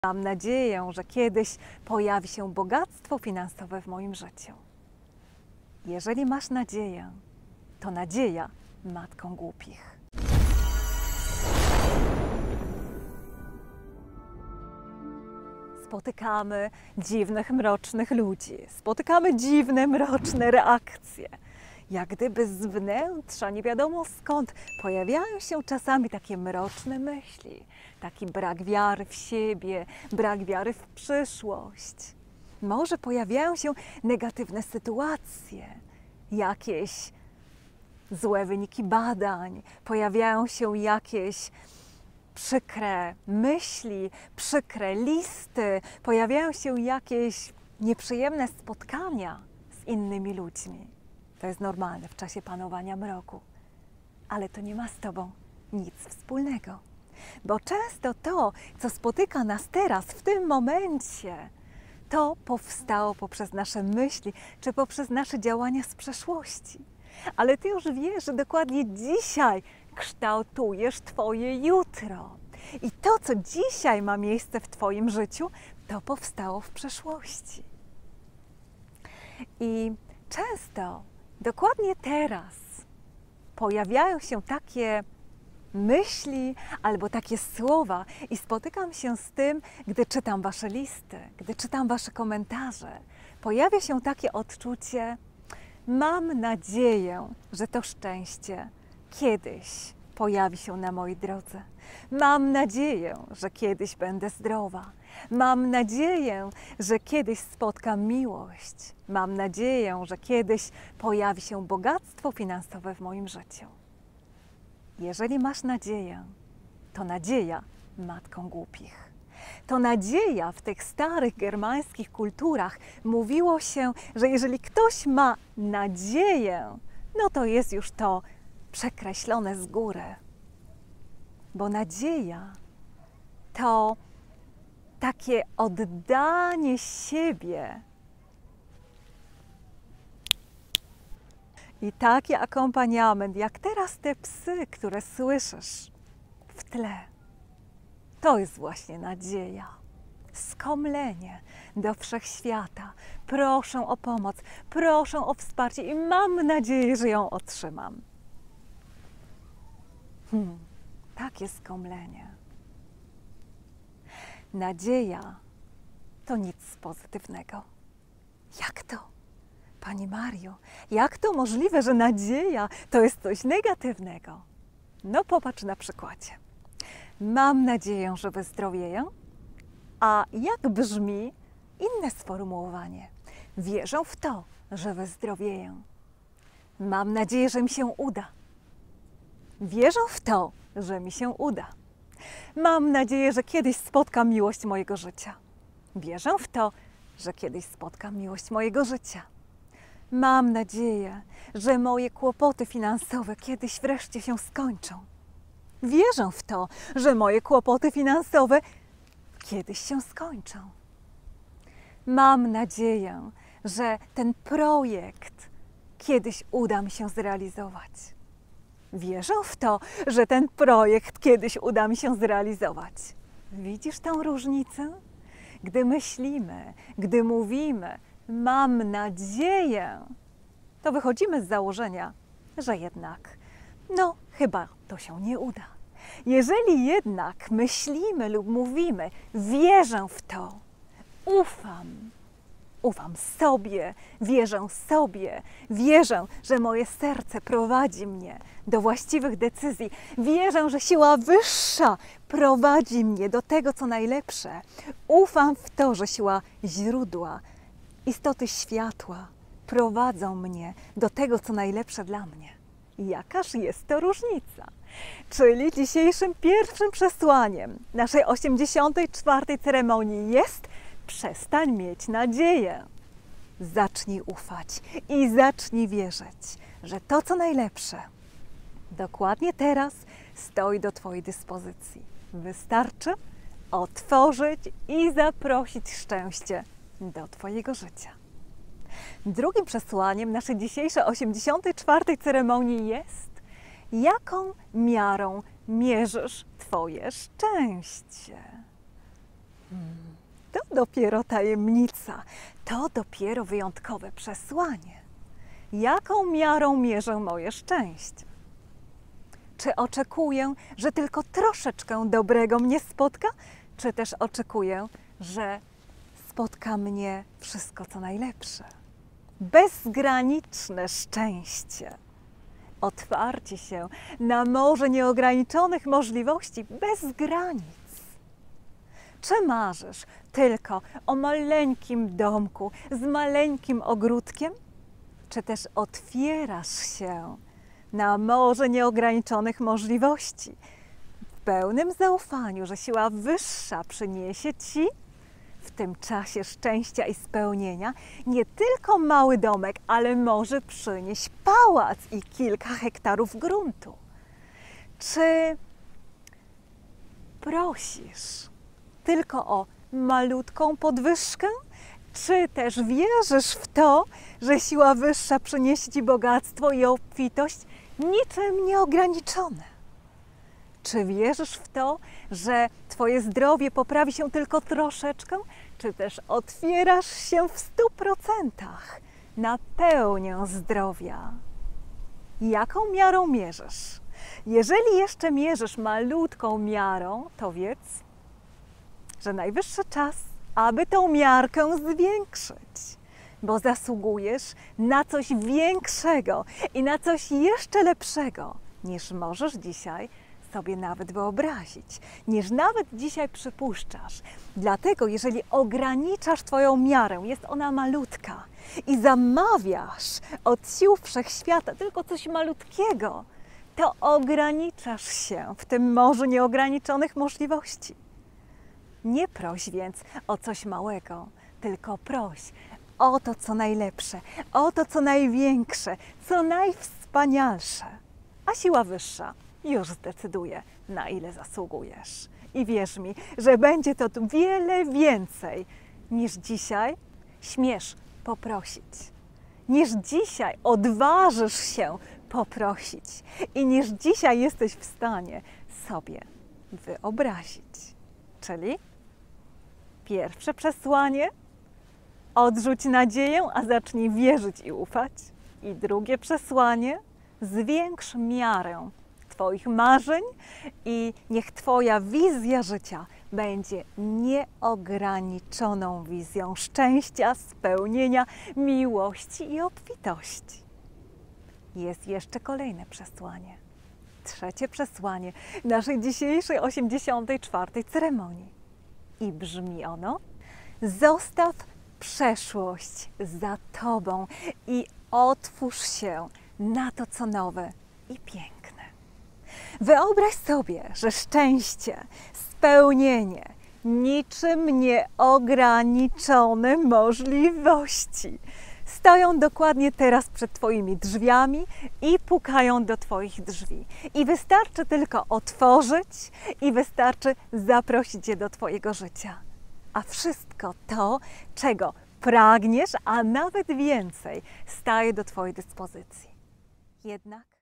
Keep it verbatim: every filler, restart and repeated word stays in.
Mam nadzieję, że kiedyś pojawi się bogactwo finansowe w moim życiu. Jeżeli masz nadzieję, to nadzieja matką głupich. Spotykamy dziwnych, mrocznych ludzi, spotykamy dziwne, mroczne reakcje. Jak gdyby z wnętrza, nie wiadomo skąd, pojawiają się czasami takie mroczne myśli, taki brak wiary w siebie, brak wiary w przyszłość. Może pojawiają się negatywne sytuacje, jakieś złe wyniki badań, pojawiają się jakieś przykre myśli, przykre listy, pojawiają się jakieś nieprzyjemne spotkania z innymi ludźmi. To jest normalne w czasie panowania mroku, ale to nie ma z Tobą nic wspólnego, bo często to, co spotyka nas teraz, w tym momencie, to powstało poprzez nasze myśli, czy poprzez nasze działania z przeszłości. Ale Ty już wiesz, że dokładnie dzisiaj kształtujesz Twoje jutro. I to, co dzisiaj ma miejsce w Twoim życiu, to powstało w przeszłości. I często, dokładnie teraz, pojawiają się takie myśli albo takie słowa i spotykam się z tym, gdy czytam Wasze listy, gdy czytam Wasze komentarze. Pojawia się takie odczucie: mam nadzieję, że to szczęście kiedyś pojawi się na mojej drodze. Mam nadzieję, że kiedyś będę zdrowa. Mam nadzieję, że kiedyś spotkam miłość. Mam nadzieję, że kiedyś pojawi się bogactwo finansowe w moim życiu. Jeżeli masz nadzieję, to nadzieja matką głupich. To nadzieja w tych starych germańskich kulturach mówiło się, że jeżeli ktoś ma nadzieję, no to jest już to przekreślone z góry. Bo nadzieja to takie oddanie siebie i taki akompaniament, jak teraz te psy, które słyszysz w tle. To jest właśnie nadzieja. Skomlenie do wszechświata. Proszę o pomoc, proszę o wsparcie i mam nadzieję, że ją otrzymam. Hmm, takie skomlenie. Nadzieja to nic pozytywnego. Jak to? Pani Mario, jak to możliwe, że nadzieja to jest coś negatywnego? No popatrz na przykładzie. Mam nadzieję, że wyzdrowieję, a jak brzmi inne sformułowanie? Wierzę w to, że wyzdrowieję. Mam nadzieję, że mi się uda. Wierzę w to, że mi się uda. Mam nadzieję, że kiedyś spotkam miłość mojego życia. Wierzę w to, że kiedyś spotkam miłość mojego życia. Mam nadzieję, że moje kłopoty finansowe kiedyś wreszcie się skończą. Wierzę w to, że moje kłopoty finansowe kiedyś się skończą. Mam nadzieję, że ten projekt kiedyś uda mi się zrealizować. Wierzę w to, że ten projekt kiedyś uda mi się zrealizować. Widzisz tę różnicę? Gdy myślimy, gdy mówimy, mam nadzieję, to wychodzimy z założenia, że jednak, no chyba to się nie uda. Jeżeli jednak myślimy lub mówimy, wierzę w to, ufam, ufam sobie, wierzę sobie, wierzę, że moje serce prowadzi mnie do właściwych decyzji, wierzę, że siła wyższa prowadzi mnie do tego, co najlepsze, ufam w to, że siła źródła, istoty światła prowadzą mnie do tego, co najlepsze dla mnie. Jakaż jest to różnica? Czyli dzisiejszym pierwszym przesłaniem naszej osiemdziesiątej czwartej ceremonii jest: przestań mieć nadzieję. Zacznij ufać i zacznij wierzyć, że to, co najlepsze, dokładnie teraz stoi do Twojej dyspozycji. Wystarczy otworzyć i zaprosić szczęście do Twojego życia. Drugim przesłaniem naszej dzisiejszej osiemdziesiątej czwartej ceremonii jest: jaką miarą mierzysz Twoje szczęście? To dopiero tajemnica, to dopiero wyjątkowe przesłanie. Jaką miarą mierzę moje szczęście? Czy oczekuję, że tylko troszeczkę dobrego mnie spotka, czy też oczekuję, że spotka mnie wszystko co najlepsze? Bezgraniczne szczęście. Otwarcie się na morze nieograniczonych możliwości, bez granic. Czy marzysz tylko o maleńkim domku z maleńkim ogródkiem? Czy też otwierasz się na morze nieograniczonych możliwości, w pełnym zaufaniu, że siła wyższa przyniesie Ci w tym czasie szczęścia i spełnienia nie tylko mały domek, ale może przynieść pałac i kilka hektarów gruntu? Czy prosisz tylko o malutką podwyżkę? Czy też wierzysz w to, że siła wyższa przyniesie Ci bogactwo i obfitość niczym nieograniczone? Czy wierzysz w to, że Twoje zdrowie poprawi się tylko troszeczkę? Czy też otwierasz się w stu procentach na pełnię zdrowia? Jaką miarą mierzysz? Jeżeli jeszcze mierzysz malutką miarą, to wiedz, że najwyższy czas, aby tą miarkę zwiększyć, bo zasługujesz na coś większego i na coś jeszcze lepszego, niż możesz dzisiaj sobie nawet wyobrazić, niż nawet dzisiaj przypuszczasz. Dlatego, jeżeli ograniczasz Twoją miarę, jest ona malutka i zamawiasz od sił wszechświata tylko coś malutkiego, to ograniczasz się w tym morzu nieograniczonych możliwości. Nie proś więc o coś małego, tylko proś o to, co najlepsze, o to, co największe, co najwspanialsze. A siła wyższa już zdecyduje, na ile zasługujesz. I wierz mi, że będzie to wiele więcej, niż dzisiaj śmiesz poprosić, niż dzisiaj odważysz się poprosić i niż dzisiaj jesteś w stanie sobie wyobrazić. Czyli pierwsze przesłanie: odrzuć nadzieję, a zacznij wierzyć i ufać. I drugie przesłanie: zwiększ miarę Twoich marzeń i niech Twoja wizja życia będzie nieograniczoną wizją szczęścia, spełnienia, miłości i obfitości. Jest jeszcze kolejne przesłanie. Trzecie przesłanie naszej dzisiejszej osiemdziesiątej czwartej ceremonii. I brzmi ono: zostaw przeszłość za Tobą i otwórz się na to, co nowe i piękne. Wyobraź sobie, że szczęście, spełnienie, niczym nieograniczone możliwości stoją dokładnie teraz przed Twoimi drzwiami i pukają do Twoich drzwi. I wystarczy tylko otworzyć i wystarczy zaprosić je do Twojego życia. A wszystko to, czego pragniesz, a nawet więcej, staje do Twojej dyspozycji. Jednak